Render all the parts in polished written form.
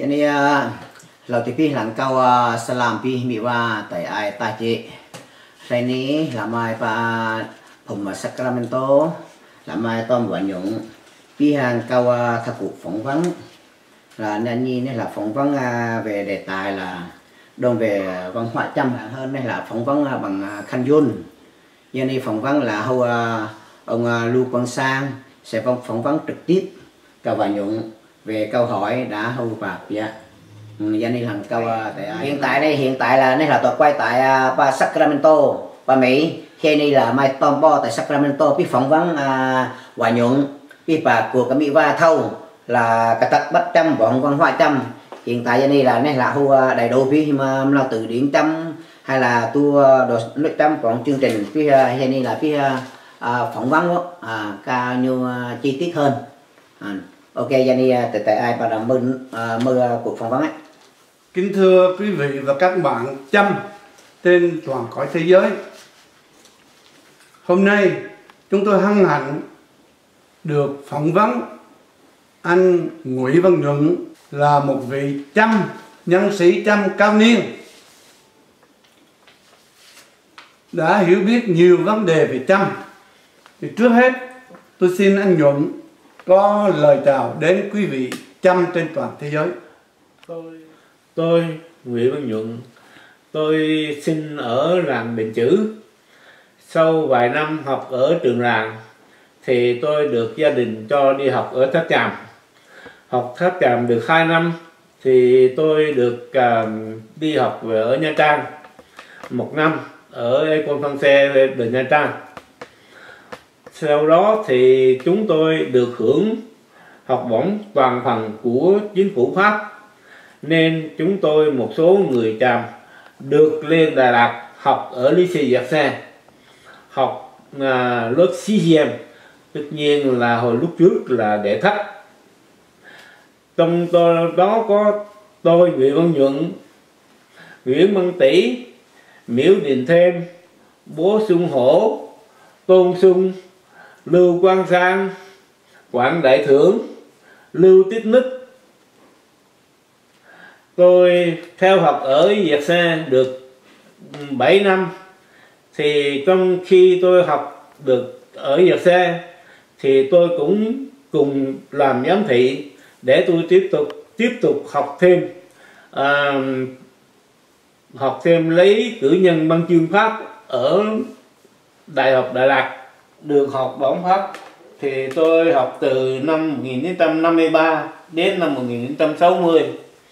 Ini lau tipi lang kau salam pi miwa tai ai ta chị. Sai ní là mai pa phùng Sacramento là mai tom quả nhung pi hàng kau thạc cụ phỏng vấn là nên nhi này là phỏng vấn về đề tài là đồng về văn hóa chăm hơn đây là phỏng vấn bằng Khanh Yun. Giờ này phỏng vấn là hầu ông Lưu Quang Sang sẽ phỏng vấn trực tiếp Cao Bà Nhung về câu hỏi đã hầu bạc dạ. Giờ này thằng câu hiện tại là đây là tôi quay tại Sacramento và Mỹ. Khi này là mai Tom Bo tại Sacramento biết phỏng vấn Hòa Nhuận biết bà của cái Mỹ Va thâu là cái tật bắt trăm bọn văn hóa trăm. Hiện tại giờ này là này là hầu đầy đủ vì mà là từ điển trăm hay là tu đồ nước trăm còn chương trình phía hiện nay là phía phỏng vấn cao như chi tiết hơn. Ok, Jenny, tại ai bắt đầu mơ cuộc phỏng vấn ấy. Kính thưa quý vị và các bạn chăm trên toàn cõi thế giới. Hôm nay chúng tôi hân hạnh được phỏng vấn anh Nguyễn Văn Nhuận là một vị chăm nhân sĩ chăm cao niên đã hiểu biết nhiều vấn đề về chăm. Thì trước hết tôi xin anh Nhuận có lời chào đến quý vị chăm trên toàn thế giới. Tôi Nguyễn Văn Nhuận, tôi sinh ở làng Đình Chữ. Sau vài năm học ở trường làng thì tôi được gia đình cho đi học ở Tháp Chàm. Học Tháp Chàm được 2 năm thì tôi được đi học ở Nha Trang 1 năm ở Ecole Française de Nha Trang. Sau đó thì chúng tôi được hưởng học bổng toàn phần của chính phủ Pháp, nên chúng tôi một số người Chàm được lên Đà Lạt học ở lycée Versailles, học lớp 6e, tất nhiên là hồi lúc trước là đệ thất. Trong đó có tôi Nguyễn Văn Nhuận, Nguyễn Văn Tỷ, Miễu Đình Thêm, Bố Xuân Hổ, Tôn Xuân, Lưu Quang Sang, Quảng Đại Thưởng, Lưu Tích Nức. Tôi theo học ở Versailles được 7 năm. Thì trong khi tôi học được ở Versailles thì tôi cũng cùng làm giám thị để tôi tiếp tục học thêm lấy cử nhân văn chương Pháp ở Đại học Đà Lạt. Được học bổng Pháp thì tôi học từ năm 1953 đến năm 1960,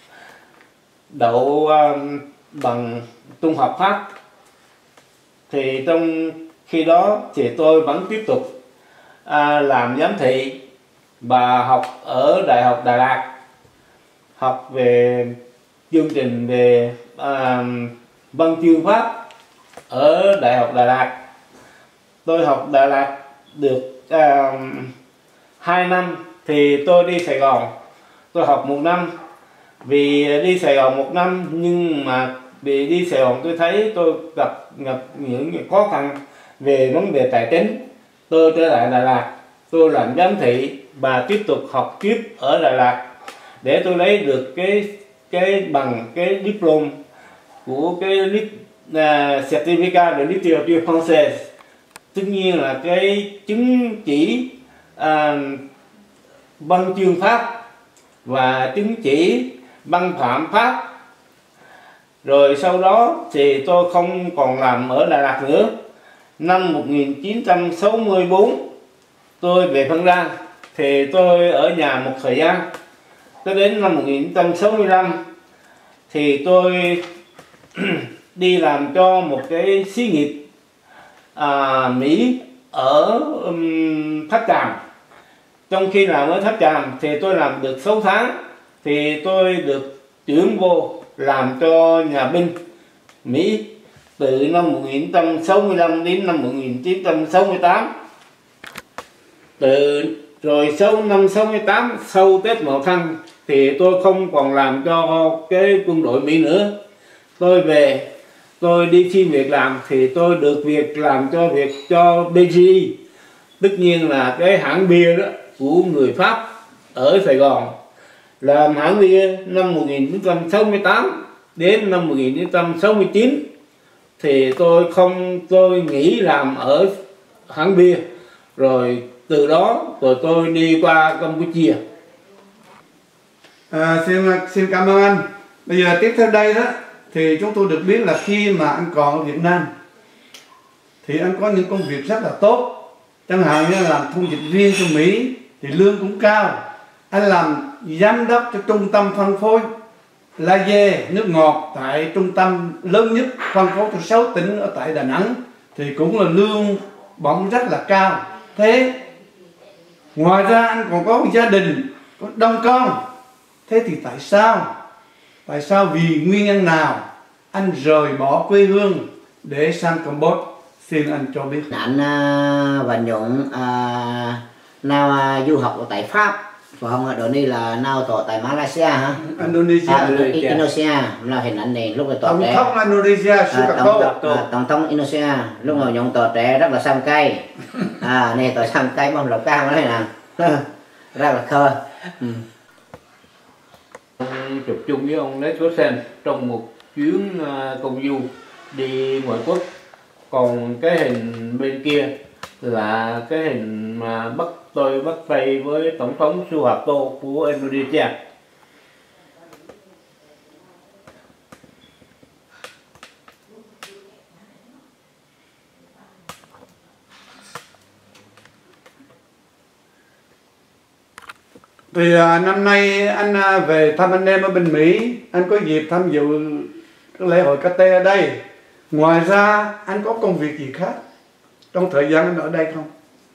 đậu bằng trung học Pháp. Thì trong khi đó thì tôi vẫn tiếp tục làm giám thị và học ở Đại học Đà Lạt, học về chương trình về văn chương Pháp ở Đại học Đà Lạt. Tôi học Đà Lạt được 2 năm thì tôi đi Sài Gòn. Tôi học 1 năm. Vì đi Sài Gòn 1 năm nhưng mà vì đi Sài Gòn tôi thấy tôi gặp những khó khăn về vấn đề tài chính. Tôi trở lại Đà Lạt, tôi làm giám thị và tiếp tục học tiếp ở Đà Lạt để tôi lấy được cái bằng cái diplôme của cái certificat de littérature française, tất nhiên là cái chứng chỉ văn chương Pháp và chứng chỉ văn phạm Pháp. Rồi sau đó thì tôi không còn làm ở Đà Lạt nữa. Năm 1964 tôi về Phan Rang thì tôi ở nhà một thời gian. Tới đến năm 1965 thì tôi đi làm cho một cái xí nghiệp Mỹ ở Tháp Chàm. Trong khi làm ở Tháp Chàm thì tôi làm được 6 tháng thì tôi được chuyển vô làm cho nhà binh Mỹ từ năm 1965 đến năm 1968. Rồi sau năm 68, sau Tết Mậu Thân thì tôi không còn làm cho cái quân đội Mỹ nữa. Tôi về, tôi đi xin việc làm thì tôi được việc làm cho BGI, tất nhiên là cái hãng bia đó của người Pháp ở Sài Gòn. làm hãng bia năm 1968 đến năm 1969 thì tôi nghỉ làm ở hãng bia, rồi từ đó tôi đi qua Campuchia. Xin cảm ơn anh. Bây giờ tiếp theo đây đó thì chúng tôi được biết là khi mà anh còn ở Việt Nam thì anh có những công việc rất là tốt, chẳng hạn như làm thông dịch viên cho Mỹ thì lương cũng cao. Anh làm giám đốc cho trung tâm phân phối La Dê nước ngọt tại trung tâm lớn nhất phân phối cho 6 tỉnh ở tại Đà Nẵng thì cũng là lương bổng rất là cao. Thế ngoài ra anh còn có một gia đình, có đông con. Thế thì tại sao vì nguyên nhân nào anh rời bỏ quê hương để sang Campuchia? Xin anh cho biết. Anh Vạn Nhuận nào du học ở tại Pháp và không, ở đây là nào tỏ tại Malaysia hả? Indonesia là hình ảnh này lúc này tỏ trẻ. Tổng thống Indonesia tổng thống Indonesia lúc nào Nhuận tỏ trẻ rất là xăm cây. Này tỏ xăm cây bông lộc cao đấy nè, rất là khơi. Chụp chung với ông Lê Quốc Sen trong một chuyến công du đi ngoại quốc. Còn cái hình bên kia là cái hình mà tôi bắt tay với tổng thống Suharto của Indonesia. Thì năm nay anh về thăm anh em ở bên Mỹ, anh có dịp tham dự cái lễ hội KT ở đây. Ngoài ra anh có công việc gì khác trong thời gian anh ở đây không?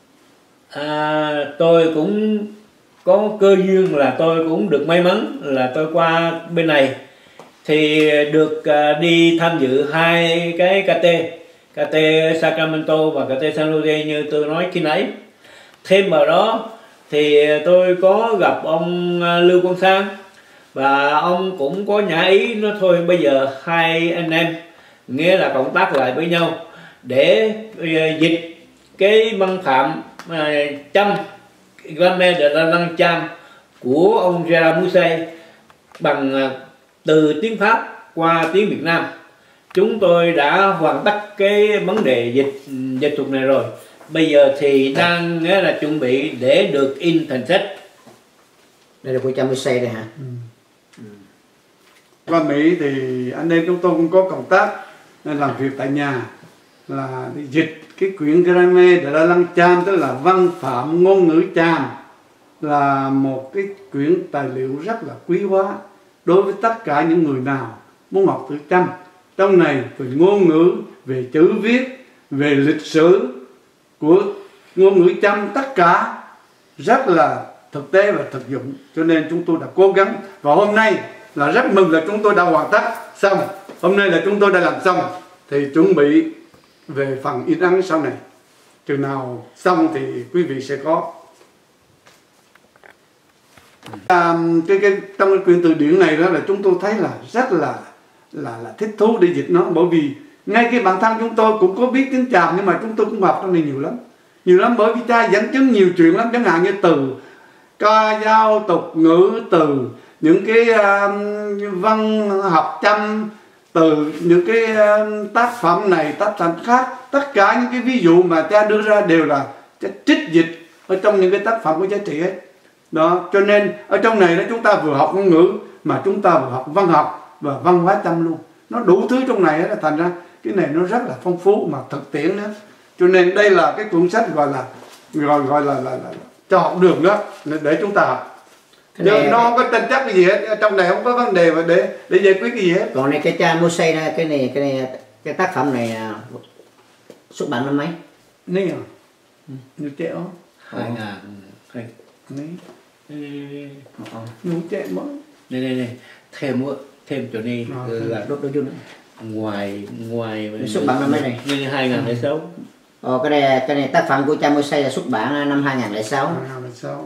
Tôi cũng có cơ duyên là tôi cũng được may mắn là tôi qua bên này thì được đi tham dự 2 cái KT Sacramento và KT San Jose như tôi nói khi nãy. Thêm vào đó thì tôi có gặp ông Lưu Quang Sang và ông cũng có nhã ý nói thôi bây giờ 2 anh em nghĩa là cộng tác lại với nhau để dịch cái văn phạm Cham Grammaire de la langue Cham của ông Gerard Mousset bằng từ tiếng Pháp qua tiếng Việt Nam. Chúng tôi đã hoàn tất cái vấn đề dịch thuật này rồi. Bây giờ thì đang là chuẩn bị để được in thành sách. Đây là của Cham Mousset đây hả? Qua Mỹ thì anh em chúng tôi cũng có công tác nên làm việc tại nhà là dịch cái quyển Grammaire de la langue Cham, tức là văn phạm ngôn ngữ Cham, là một cái quyển tài liệu rất là quý hóa đối với tất cả những người nào muốn học chữ Cham. Trong này về ngôn ngữ, về chữ viết, về lịch sử của ngôn ngữ Cham, tất cả rất là thực tế và thực dụng, cho nên chúng tôi đã cố gắng và hôm nay là rất mừng là chúng tôi đã hoàn tất xong. Hôm nay là chúng tôi đã làm xong thì chuẩn bị về phần in ấn sau này. Chừng nào xong thì quý vị sẽ có. Trong cái quyển từ điển này đó là chúng tôi thấy là rất là thích thú để dịch nó, bởi vì ngay cái bản thân chúng tôi cũng có biết tiếng Chàm nhưng mà chúng tôi cũng học trong này nhiều lắm, bởi vì cha dẫn chứng nhiều chuyện lắm, chẳng hạn như từ ca dao, tục ngữ, từ những cái văn học Chăm, từ những cái tác phẩm này tác phẩm khác, tất cả những cái ví dụ mà cha đưa ra đều là cha trích dịch ở trong những cái tác phẩm của giá trị ấy đó. Cho nên ở trong này đó chúng ta vừa học ngôn ngữ mà chúng ta vừa học văn học và văn hóa Chăm luôn, nó đủ thứ trong này đó, thành ra cái này nó rất là phong phú mà thực tiễn nữa. Cho nên đây là cái cuốn sách gọi là cho học đường đó để chúng ta học. Nhưng nó không có tranh chấp cái gì hết, trong này không có vấn đề mà để giải quyết cái gì hết. Còn này cái Cham Mousset này, cái tác phẩm này xuất bản năm mấy? Này à? Nhiều trẻ không? 2002. Nhiều trẻ mới. Này thêm chỗ này là đốt chút nữa. Ngoài xuất bản năm mấy này? Như 2006. Cái này tác phẩm của Cham Mousset là xuất bản năm 2006. 2006.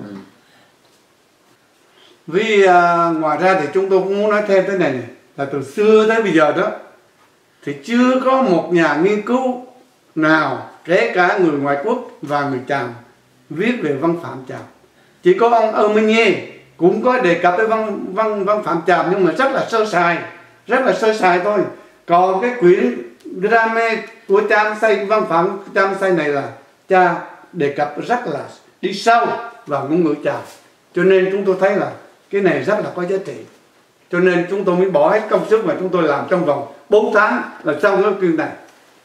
Vì ngoài ra thì chúng tôi cũng muốn nói thêm thế này, là từ xưa tới bây giờ đó thì chưa có một nhà nghiên cứu nào, kể cả người ngoại quốc và người Chàm, viết về văn phạm Chàm. Chỉ có ông Armenier cũng có đề cập tới văn phạm tràm, nhưng mà rất là sơ sài thôi. Còn cái quyển Drame của Cham Say, văn phạm Cham Say này là cha đề cập rất là đi sâu vào ngôn ngữ tràm, cho nên chúng tôi thấy là cái này rất là có giá trị, cho nên chúng tôi mới bỏ hết công sức mà chúng tôi làm trong vòng 4 tháng là xong cái quyển này.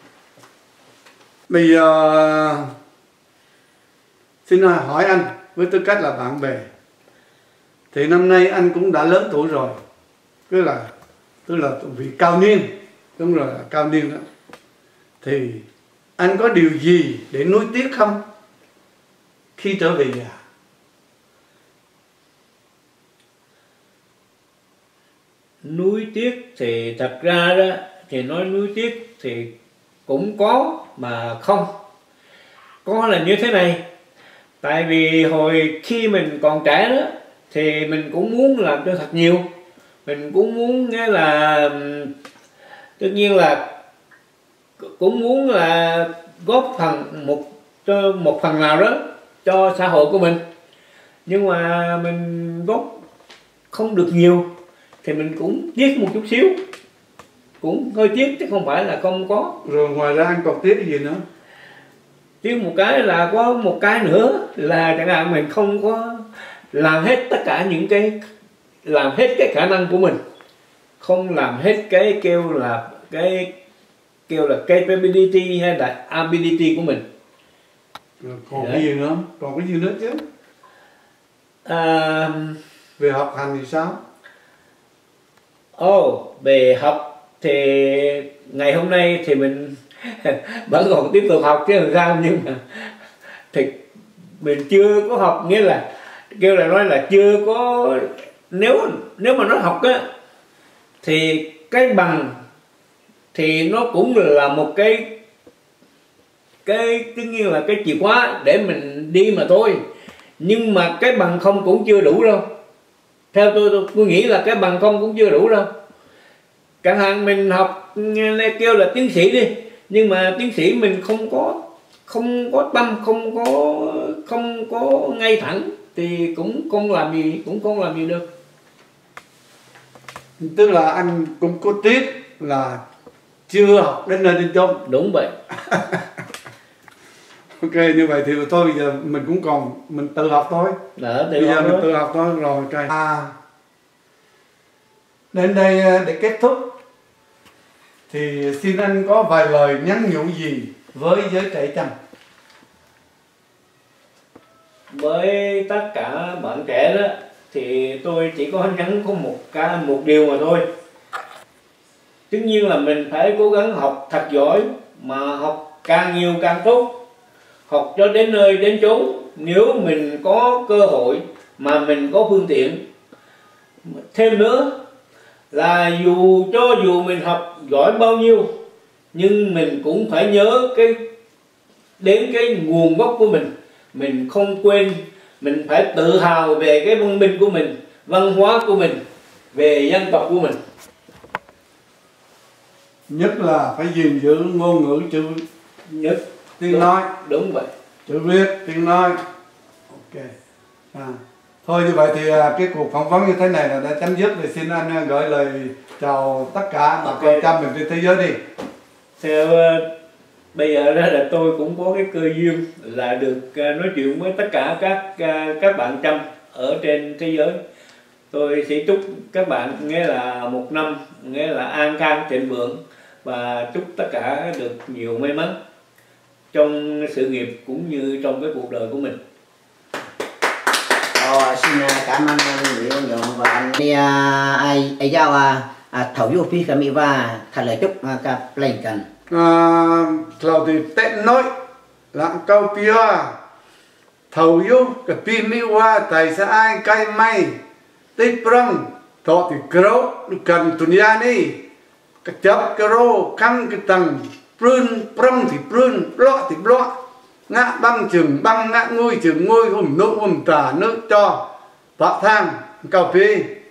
Bây giờ xin hỏi anh với tư cách là bạn bè, thì năm nay anh cũng đã lớn tuổi rồi, tức là vị cao niên, đúng rồi, là cao niên đó, thì anh có điều gì để nuối tiếc không khi trở về già? Nuối tiếc thì thật ra đó, thì nói nuối tiếc thì cũng có mà không. Có là như thế này, tại vì hồi khi mình còn trẻ đó thì mình cũng muốn làm cho thật nhiều, mình cũng muốn nghĩa là tất nhiên là cũng muốn là góp một phần nào đó cho xã hội của mình, nhưng mà mình góp không được nhiều thì mình cũng tiếc một chút xíu, cũng hơi tiếc chứ không phải là không có. Rồi ngoài ra anh còn tiếc cái gì nữa? Tiếc một cái là có một cái nữa là chẳng hạn mình không có làm hết tất cả những cái, làm hết cái khả năng của mình, không làm hết cái kêu là capability hay là ability của mình. Rồi còn cái gì nữa? Còn cái gì nữa chứ? Về học hành thì sao? Về học thì ngày hôm nay thì mình vẫn còn tiếp tục học chứ làm sao, nhưng mà thì mình chưa có học, nghĩa là kêu là nói là chưa có, nếu mà nó học á thì cái bằng thì nó cũng là một cái tất nhiên là cái chìa khóa để mình đi mà thôi, nhưng mà cái bằng không cũng chưa đủ đâu. Theo tôi nghĩ là cái bằng không cũng chưa đủ đâu. Chẳng hạn mình học kêu là tiến sĩ đi, nhưng mà tiến sĩ mình không có tâm, không có ngay thẳng thì cũng không làm gì được. Tức là anh cũng có tiếc là chưa học đến nơi đến chốn. Đúng vậy. Ok, như vậy thì thôi bây giờ mình cũng còn, mình tự học thôi. Bây giờ mình tự học thôi rồi. Đến đây để kết thúc thì xin anh có vài lời nhắn nhủ gì với giới trẻ Chăm? Với tất cả bạn trẻ đó thì tôi chỉ có nhắn có một điều mà thôi. Tất nhiên là mình phải cố gắng học thật giỏi, mà học càng nhiều càng tốt, học cho đến nơi đến chốn. Nếu mình có cơ hội mà mình có phương tiện, thêm nữa là dù mình học giỏi bao nhiêu, nhưng mình cũng phải nhớ đến cái nguồn gốc của mình không quên, mình phải tự hào về cái văn minh của mình, văn hóa của mình, về dân tộc của mình. Nhất là phải gìn giữ ngôn ngữ chữ Nhất tiếng nói. Đúng vậy. Chữ viết, tiếng nói. Ok. Thôi như vậy thì cái cuộc phỏng vấn như thế này là đã chấm dứt. Thì xin anh gửi lời chào tất cả bà con Chăm mình trên thế giới đi. Theo bây giờ đó là tôi cũng có cái cơ duyên là được nói chuyện với tất cả các bạn Chăm ở trên thế giới. Tôi sẽ chúc các bạn nghĩa là một năm nghĩa là an khang thịnh vượng, và chúc tất cả được nhiều may mắn trong sự nghiệp cũng như trong cái cuộc đời của mình. Xin cảm ơn Nguyễn Văn Dũng và anh ai giao thầu du phi kami và thật lời chúc các lành cần. Thầu thì tệ nói lặng câu pia thầu du cái pi mi wa tại sao ai cay may tích prong thọ thì kéo cần tunia ni cái chấp kéo căng cái tầng prong thì blọ thì blọ ngã băng chừng băng ngã ngôi chừng ngôi hôm nụ hôm tả nước cho bạc thang cao phi